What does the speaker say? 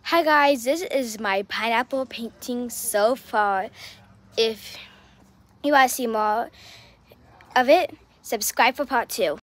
Hi guys, this is my pineapple painting so far. If you want to see more of it, subscribe for part 2.